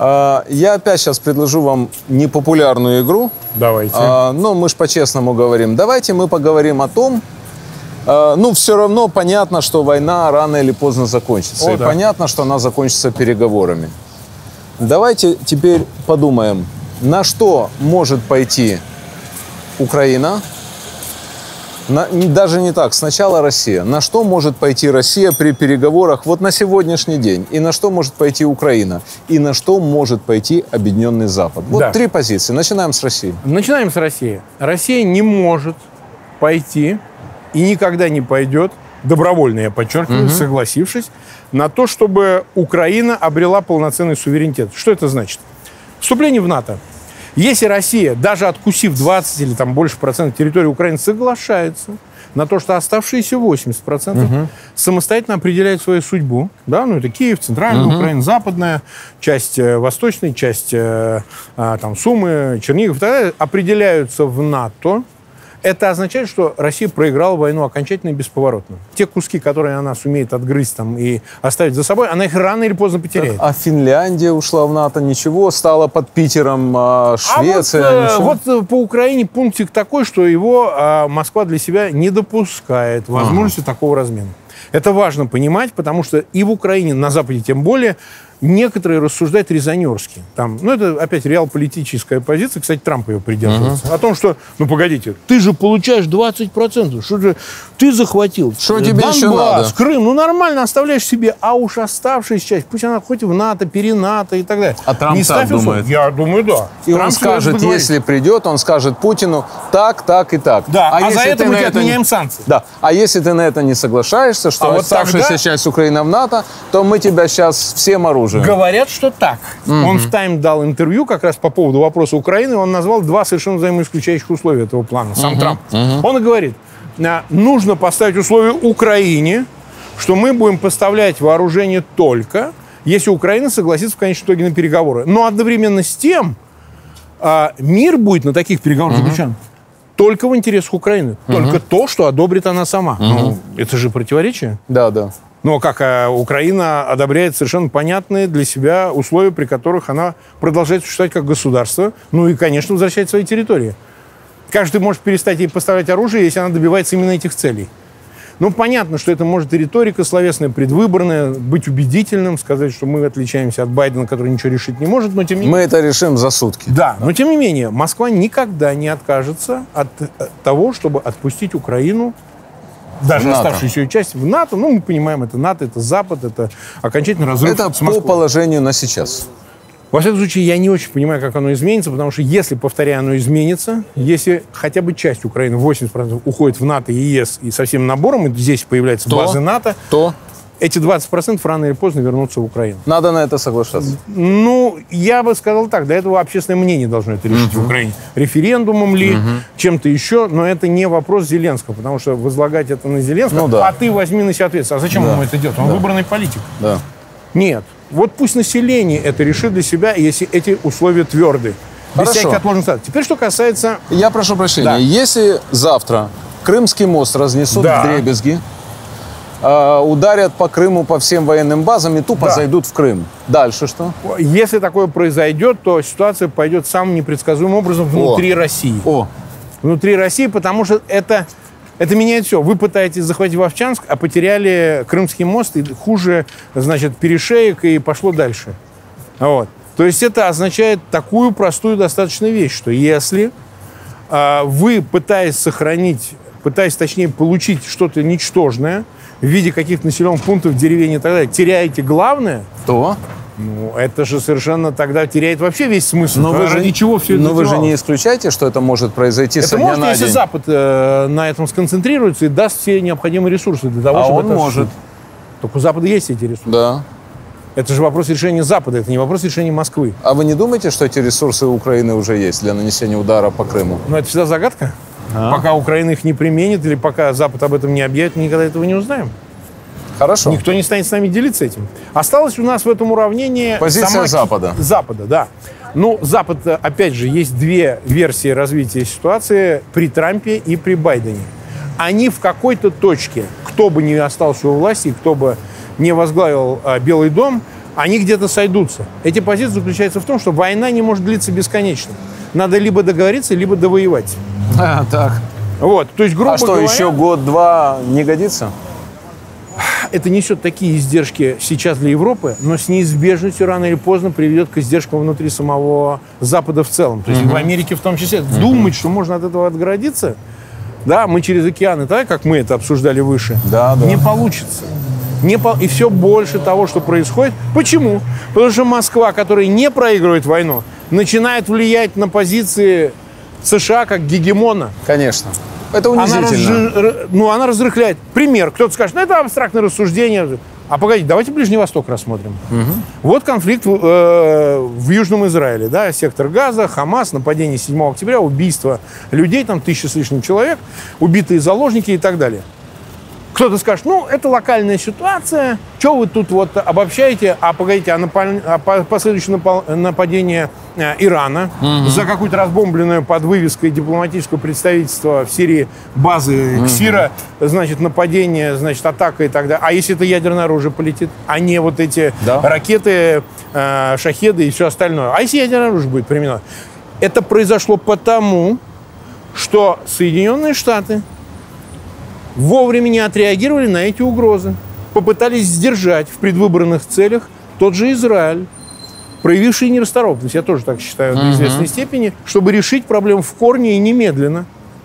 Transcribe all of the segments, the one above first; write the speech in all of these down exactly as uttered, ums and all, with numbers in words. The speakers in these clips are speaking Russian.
Я опять сейчас предложу вам непопулярную игру. Давайте. Но мы же по-честному говорим. Давайте мы поговорим о том, ну, все равно понятно, что война рано или поздно закончится. О, и да. понятно, что она закончится переговорами. Давайте теперь подумаем, на что может пойти Украина. На, даже не так, сначала Россия. На что может пойти Россия при переговорах вот на сегодняшний день? И на что может пойти Украина? И на что может пойти Объединенный Запад? Вот да. три позиции. Начинаем с России. Начинаем с России. Россия не может пойти и никогда не пойдет, добровольно, я подчеркиваю, угу. согласившись, на то, чтобы Украина обрела полноценный суверенитет. Что это значит? Вступление в НАТО. Если Россия, даже откусив двадцать или там больше процентов территории Украины, соглашается на то, что оставшиеся восемьдесят процентов угу. самостоятельно определяют свою судьбу, да, ну это Киев, центральная угу. Украина, западная, часть э, восточная, часть э, э, там Сумы, Чернигов и так далее, определяются в НАТО, это означает, что Россия проиграла войну окончательно и бесповоротно. Те куски, которые она сумеет отгрызть там, и оставить за собой, она их рано или поздно потеряет. А Финляндия ушла в НАТО, ничего, стала под Питером, а Швеция, а вот, вот по Украине пунктик такой, что его а, Москва для себя не допускает возможности ага. такого размена. Это важно понимать, потому что и в Украине, на Западе тем более, некоторые рассуждают резонерски. Там, ну, это опять реал-политическая позиция. Кстати, Трамп ее придерживается. Uh-huh. О том, что, ну, погодите, ты же получаешь двадцать процентов. Что же ты захватил? Что тебе еще надо? Крым. Ну, нормально, оставляешь себе. А уж оставшаяся часть, пусть она хоть в НАТО, пере-НАТО и так далее. А Трамп не так думает? Я думаю, да. И Трамп он скажет, если придет, он скажет Путину так, так и так. Да, а, а за это мы это отменяем не... санкции. Да, а если ты на это не соглашаешься, что а оставшаяся вот тогда... часть Украины в НАТО, то мы тебя сейчас всем оружием. Говорят, что так. Mm-hmm. Он в «Тайм» дал интервью как раз по поводу вопроса Украины. Он назвал два совершенно взаимоисключающих условия этого плана. Сам mm-hmm. Трамп. Mm-hmm. Он и говорит, нужно поставить условие Украине, что мы будем поставлять вооружение только, если Украина согласится в конечном итоге на переговоры. Но одновременно с тем мир будет на таких переговорах mm-hmm. заключен только в интересах Украины. Mm-hmm. Только то, что одобрит она сама. Mm-hmm. Ну, это же противоречие. Да, да. Но как а, Украина одобряет совершенно понятные для себя условия, при которых она продолжает существовать как государство, ну и, конечно, возвращать свои территории. Каждый может перестать ей поставлять оружие, если она добивается именно этих целей. Ну, понятно, что это может и риторика словесная, предвыборная, быть убедительным, сказать, что мы отличаемся от Байдена, который ничего решить не может, но тем не менее... Мы это решим за сутки. Да, но тем не менее, Москва никогда не откажется от того, чтобы отпустить Украину, даже оставшуюся ее часть, в НАТО. Ну, мы понимаем, это НАТО, это Запад, это окончательный разрыв это с Москвой. Это по положению на сейчас. Во всяком случае, я не очень понимаю, как оно изменится, потому что если, повторяю, оно изменится, если хотя бы часть Украины, восемьдесят процентов, уходит в НАТО и ЕС и со всем набором, и здесь появляются то, базы НАТО, то эти двадцать процентов рано или поздно вернутся в Украину. Надо на это соглашаться. Ну, я бы сказал так, до этого общественное мнение должно это решить uh-huh. в Украине. Референдумом ли, uh-huh. чем-то еще, но это не вопрос Зеленского, потому что возлагать это на Зеленского, ну, да. а ты возьми на себя ответственность. А зачем да. ему это делать? Он да. выбранный политик. Да. Нет. Вот пусть население это решит для себя, если эти условия тверды. Без всяких отложенных статусов. Теперь, что касается... Я прошу прощения. Да. Если завтра Крымский мост разнесут да. вдребезги, ударят по Крыму, по всем военным базам и тупо да. зайдут в Крым. Дальше что? Если такое произойдет, то ситуация пойдет самым непредсказуемым образом внутри О. России. О. Внутри России, потому что это, это меняет все. Вы пытаетесь захватить Вовчанск, а потеряли Крымский мост, и хуже, значит, перешеек, и пошло дальше. Вот. То есть это означает такую простую достаточно вещь, что если э, вы, пытаясь сохранить, пытаясь, точнее, получить что-то ничтожное, в виде каких-то населенных пунктов, деревень и так далее, теряете главное, то ну, это же совершенно тогда теряет вообще весь смысл. Но вы ради же, чего все это Но вы же делалось? не исключаете, что это может произойти это со дня может, на если день? Запад э, на этом сконцентрируется и даст все необходимые ресурсы для того, а чтобы он это может. Только у Запада есть эти ресурсы. Да. Это же вопрос решения Запада, это не вопрос решения Москвы. А вы не думаете, что эти ресурсы у Украины уже есть для нанесения удара по Крыму? Ну, это всегда загадка. А? Пока Украина их не применит или пока Запад об этом не объявит, мы никогда этого не узнаем. Хорошо. Никто не станет с нами делиться этим. Осталось у нас в этом уравнении... Позиция сама... Запада. Запада, да. Ну, Запад, опять же, есть две версии развития ситуации при Трампе и при Байдене. Они в какой-то точке, кто бы ни остался у власти, кто бы не возглавил а, Белый дом, они где-то сойдутся. Эти позиции заключаются в том, что война не может длиться бесконечно. Надо либо договориться, либо довоевать. А, так. Вот, то есть, грубо а что, говоря, еще год-два не годится? это несет такие издержки сейчас для Европы, но с неизбежностью рано или поздно приведет к издержкам внутри самого Запада в целом. То есть uh-huh. в Америке в том числе. Uh-huh. Думать, что можно от этого отгородиться, да, мы через океаны, так как мы это обсуждали выше, да, да. не получится. Не по... И все больше того, что происходит. Почему? Потому что Москва, которая не проигрывает войну, начинает влиять на позиции США как гегемона. Конечно. Это унизительно. Она, разж... ну, она разрыхляет. Пример. Кто-то скажет, ну, это абстрактное рассуждение. А погодите, давайте Ближний Восток рассмотрим. Угу. Вот конфликт в, э, в Южном Израиле. Да, сектор Газа, Хамас, нападение седьмого октября, убийство людей, там тысяча с лишним человек, убитые заложники и так далее. Кто-то скажет, ну, это локальная ситуация, что вы тут вот обобщаете, а погодите, а, напал... а последующее напал... нападение э, Ирана mm-hmm. за какую-то разбомбленную под вывеской дипломатического представительства в Сирии базы mm-hmm. КСИРа, значит, нападение, значит, атака и так далее. А если это ядерное оружие полетит, а не вот эти да. ракеты, э, шахеды и все остальное? А если ядерное оружие будет применено? Это произошло потому, что Соединенные Штаты вовремя не отреагировали на эти угрозы. Попытались сдержать в предвыборных целях тот же Израиль, проявивший нерасторопность, я тоже так считаю, до известной степени, чтобы решить проблему в корне и немедленно.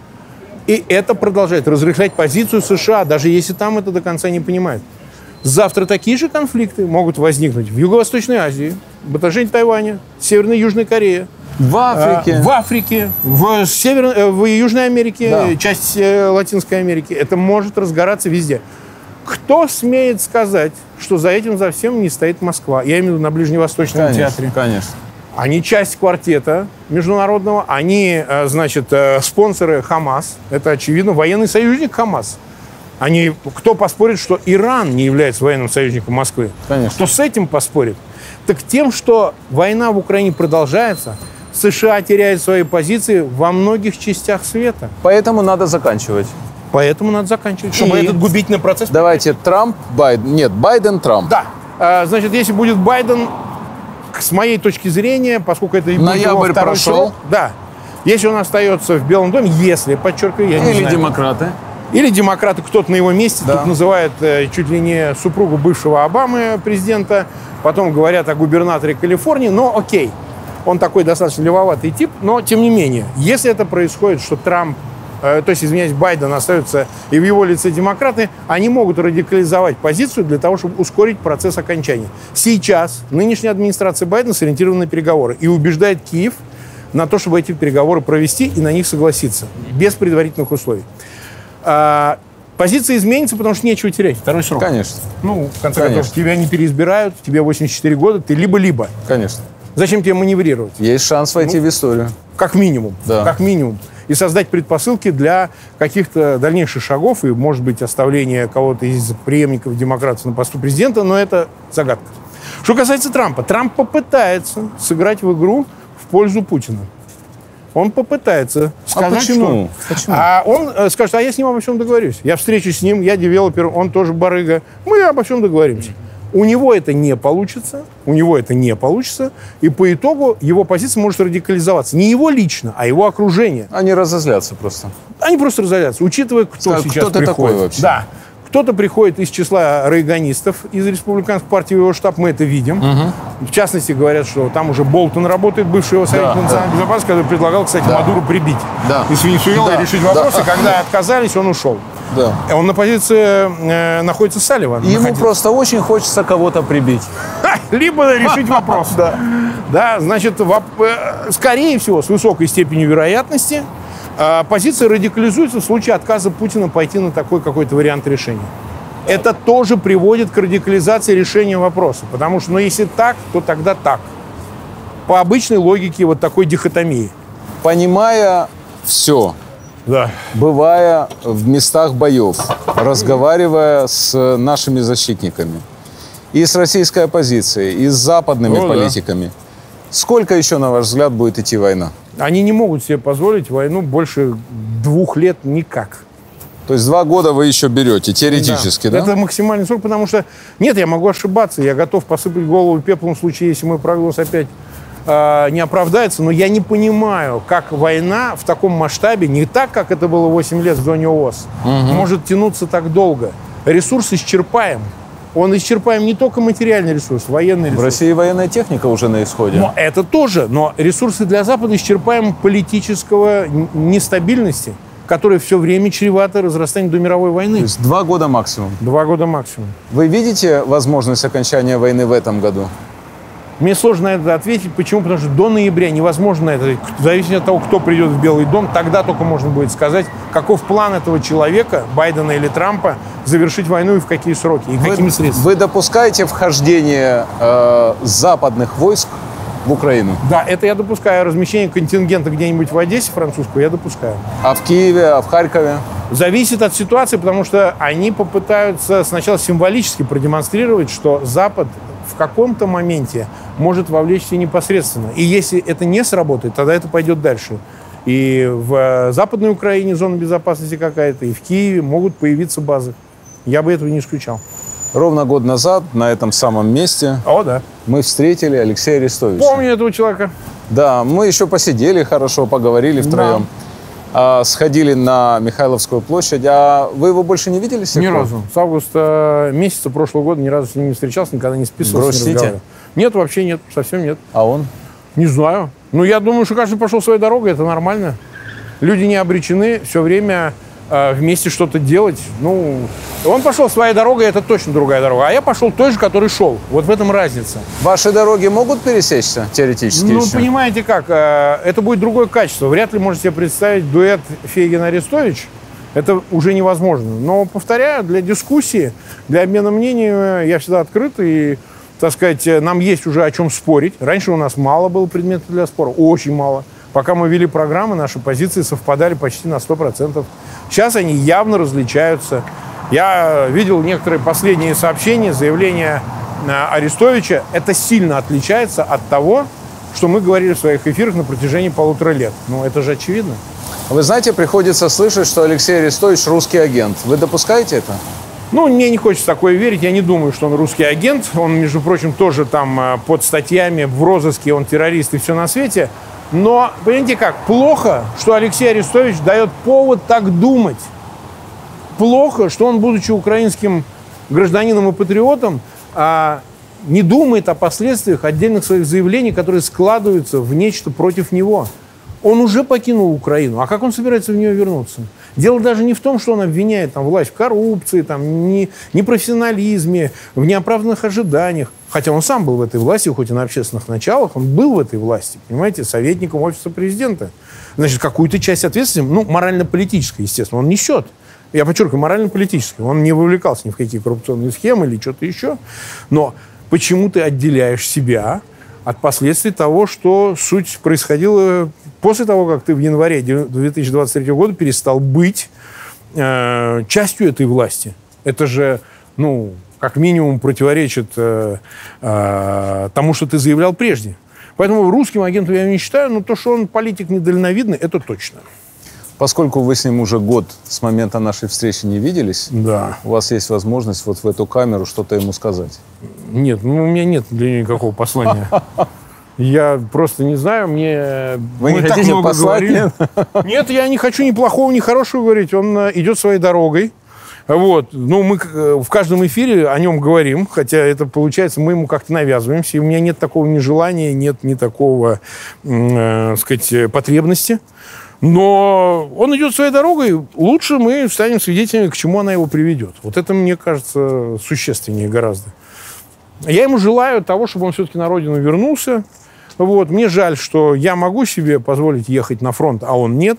И это продолжает разрыхлять позицию США, даже если там это до конца не понимают. Завтра такие же конфликты могут возникнуть в Юго-Восточной Азии, Батажень Тайваня, Северной и Южной Корее. В Африке. В Африке, в, Север... в Южной Америке, да. часть Латинской Америки. Это может разгораться везде. Кто смеет сказать, что за этим за всем не стоит Москва? Я имею в виду на Ближневосточном конечно, театре. Конечно. Они часть квартета международного, они, значит, спонсоры Хамас. Это, очевидно, военный союзник Хамас. Они, кто поспорит, что Иран не является военным союзником Москвы? Конечно. Кто с этим поспорит? Так тем, что война в Украине продолжается, США теряют свои позиции во многих частях света. Поэтому надо заканчивать. Поэтому надо заканчивать, чтобы И этот губительный процесс... Давайте Трамп, Байден... Нет, Байден, Трамп. Да. А, значит, если будет Байден, с моей точки зрения, поскольку это... Ноябрь прошел. Срок, да. Если он остается в Белом доме, если, подчеркиваю, я не Или знаю... демократы. Или демократы, кто-то на его месте, да. Тут называют э, чуть ли не супругу бывшего Обамы, президента, потом говорят о губернаторе Калифорнии, но окей, он такой достаточно левоватый тип, но тем не менее, если это происходит, что Трамп, э, то есть, извиняюсь, Байден остается и в его лице демократы, они могут радикализовать позицию для того, чтобы ускорить процесс окончания. Сейчас нынешняя администрация Байдена сориентирована на переговоры и убеждает Киев на то, чтобы эти переговоры провести и на них согласиться, без предварительных условий. А, позиция изменится, потому что нечего терять. Второй срок. Конечно. Ну, в конце концов, тебя не переизбирают, тебе восемьдесят четыре года, ты либо-либо. Конечно. Зачем тебе маневрировать? Есть шанс войти ну, в историю. Как минимум. Да. Как минимум. И создать предпосылки для каких-то дальнейших шагов и, может быть, оставления кого-то из преемников демократов на посту президента, но это загадка. Что касается Трампа. Трамп попытается сыграть в игру в пользу Путина. Он попытается сказать, а почему? что... Почему? А он э, скажет, а я с ним обо всем договорюсь. Я встречусь с ним, я девелопер, он тоже барыга. Мы обо всем договоримся. У него это не получится, у него это не получится, и по итогу его позиция может радикализоваться. Не его лично, а его окружение. Они разозлятся просто. Они просто разозлятся, учитывая, кто Скажут, сейчас кто ты приходит. такой вообще? Да. Кто-то приходит из числа рейганистов из республиканской партии, в его штаб, мы это видим. Угу. В частности, говорят, что там уже Болтон работает, бывший его советник да, национальной да. безопасности, который предлагал, кстати, да. Мадуру прибить. Да. Из Венесуэлы да. решить вопросы. Да. Когда отказались, он ушел. Да. Он на позиции э, находится Салливан. Ему находится. Просто очень хочется кого-то прибить. Либо решить вопрос. Да, значит, скорее всего, с высокой степенью вероятности, позиция радикализуется в случае отказа Путина пойти на такой какой-то вариант решения. Это тоже приводит к радикализации решения вопроса. Потому что, ну, если так, то тогда так. По обычной логике вот такой дихотомии. Понимая все, да. бывая в местах боев, разговаривая с нашими защитниками, и с российской оппозицией, и с западными ну, политиками, да. сколько еще, на ваш взгляд, будет идти война? Они не могут себе позволить войну больше двух лет никак. То есть два года вы еще берете, теоретически, да? да? Это максимальный срок, потому что... Нет, я могу ошибаться, я готов посыпать голову пеплом в случае, если мой прогноз опять э, не оправдается, но я не понимаю, как война в таком масштабе, не так, как это было восемь лет в зоне ООС, угу. может тянуться так долго. Ресурс исчерпаем. Он исчерпаем не только материальный ресурс, военный ресурс. В России военная техника уже на исходе. Но это тоже. Но ресурсы для Запада исчерпаем политического нестабильности, которая все время чревата разрастанием до мировой войны. То есть два года максимум? Два года максимум. Вы видите возможность окончания войны в этом году? Мне сложно на это ответить. Почему? Потому что до ноября невозможно это. В зависимости от того, кто придет в Белый дом, тогда только можно будет сказать, каков план этого человека, Байдена или Трампа, завершить войну и в какие сроки, и вы, какими средствами. Вы допускаете вхождение э, западных войск в Украину? Да, это я допускаю. Размещение контингента где-нибудь в Одессе французскую я допускаю. А в Киеве, а в Харькове? Зависит от ситуации, потому что они попытаются сначала символически продемонстрировать, что Запад в каком-то моменте может вовлечься непосредственно. И если это не сработает, тогда это пойдет дальше. И в Западной Украине зона безопасности какая-то, и в Киеве могут появиться базы. Я бы этого не исключал. Ровно год назад на этом самом месте О, да. мы встретили Алексея Арестовича. Помню этого человека. Да, мы еще посидели хорошо, поговорили втроем. Да. А, сходили на Михайловскую площадь. А вы его больше не видели с тех Ни пор? разу. С августа месяца прошлого года ни разу с ним не встречался, никогда не списывался. Грустите? Нет, вообще нет, совсем нет. А он? Не знаю. Ну, я думаю, что каждый пошел своей дорогой, это нормально. Люди не обречены все время э, вместе что-то делать. Ну, он пошел своей дорогой, это точно другая дорога. А я пошел той же, который шел. Вот в этом разница. Ваши дороги могут пересечься теоретически Ну, еще? понимаете как, э, это будет другое качество. Вряд ли можете себе представить дуэт Фейгин-Арестович. Это уже невозможно. Но, повторяю, для дискуссии, для обмена мнениями я всегда открыт. И, так сказать, нам есть уже о чем спорить. Раньше у нас мало было предметов для спора, очень мало. Пока мы вели программы, наши позиции совпадали почти на сто процентов. Сейчас они явно различаются. Я видел некоторые последние сообщения, заявления Арестовича. Это сильно отличается от того, что мы говорили в своих эфирах на протяжении полутора лет. Ну, это же очевидно. Вы знаете, приходится слышать, что Алексей Арестович русский агент. Вы допускаете это? Ну, мне не хочется такое верить. Я не думаю, что он русский агент. Он, между прочим, тоже там под статьями в розыске, он террорист и все на свете. Но, понимаете как, плохо, что Алексей Арестович дает повод так думать. Плохо, что он, будучи украинским гражданином и патриотом, не думает о последствиях отдельных своих заявлений, которые складываются в нечто против него. Он уже покинул Украину. А как он собирается в нее вернуться? Дело даже не в том, что он обвиняет там, власть в коррупции, там, не, непрофессионализме, в неоправданных ожиданиях. Хотя он сам был в этой власти, хоть и на общественных началах, он был в этой власти, понимаете, советником офиса президента. Значит, какую-то часть ответственности, ну, морально-политической, естественно, он несет. Я подчеркиваю, морально-политической. Он не вовлекался ни в какие коррупционные схемы или что-то еще. Но почему ты отделяешь себя от последствий того, что суть происходила после того, как ты в январе две тысячи двадцать третьего года перестал быть э, частью этой власти? Это же, ну, как минимум противоречит э, э, тому, что ты заявлял прежде. Поэтому русским агентом я его не считаю, но то, что он политик недальновидный, это точно. Поскольку вы с ним уже год с момента нашей встречи не виделись, да. у вас есть возможность вот в эту камеру что-то ему сказать. Нет, ну у меня нет для него никакого послания. Я просто не знаю, мне... Вы не хотите послать? Нет? Нет, я не хочу ни плохого, ни хорошего говорить. Он идет своей дорогой. Вот. Ну, мы в каждом эфире о нем говорим, хотя это получается, мы ему как-то навязываемся, и у меня нет такого ни желания, нет ни такого, э, сказать, потребности. Но он идет своей дорогой, лучше мы станем свидетелями, к чему она его приведет. Вот это, мне кажется, существеннее гораздо. Я ему желаю того, чтобы он все-таки на родину вернулся. Вот. Мне жаль, что я могу себе позволить ехать на фронт, а он нет.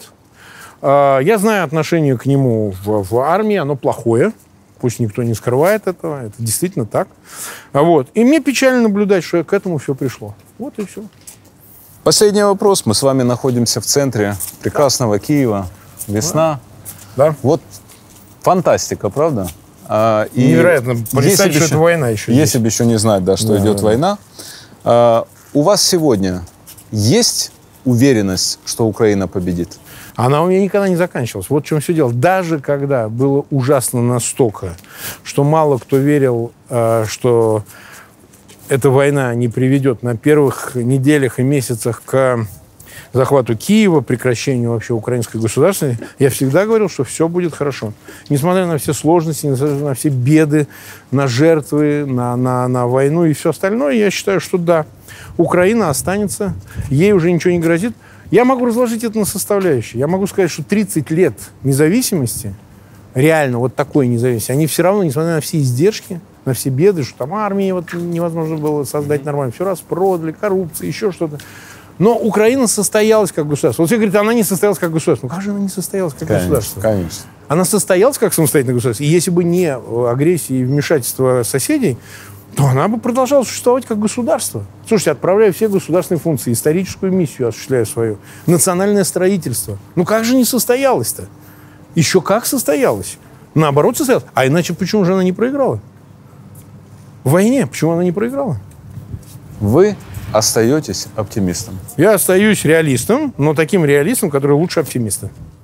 Я знаю отношение к нему в, в армии, оно плохое. Пусть никто не скрывает этого, это действительно так. Вот. И мне печально наблюдать, что к этому все пришло. Вот и все. Последний вопрос. Мы с вами находимся в центре прекрасного Киева. Весна. Да. Вот фантастика, правда? А, и невероятно. Представить, что это война еще. Если бы еще не знать, да, что да, идет да, война. А, у вас сегодня есть уверенность, что Украина победит? Она у меня никогда не заканчивалась. Вот в чем все дело. Даже когда было ужасно настолько, что мало кто верил, что эта война не приведет на первых неделях и месяцах к захвату Киева, прекращению вообще украинской государственности, я всегда говорил, что все будет хорошо. Несмотря на все сложности, несмотря на все беды, на жертвы, на, на, на войну и все остальное, я считаю, что да, Украина останется, ей уже ничего не грозит. Я могу разложить это на составляющие. Я могу сказать, что тридцать лет независимости, реально вот такой независимости, они все равно, несмотря на все издержки, на все беды, что там армии вот невозможно было создать нормально, все распродали, коррупция, еще что-то. Но Украина состоялась как государство. Вот все говорят, она не состоялась как государство. Ну как же она не состоялась как Конечно, государство? конечно. Она состоялась как самостоятельное государство. И если бы не агрессия и вмешательство соседей, то она бы продолжала существовать как государство. Слушайте, отправляю все государственные функции, историческую миссию осуществляю свою, национальное строительство. Ну как же не состоялось-то? Еще как состоялось. Наоборот состоялось. А иначе почему же она не проиграла? В войне почему она не проиграла? Вы остаетесь оптимистом? Я остаюсь реалистом, но таким реалистом, который лучше оптимиста.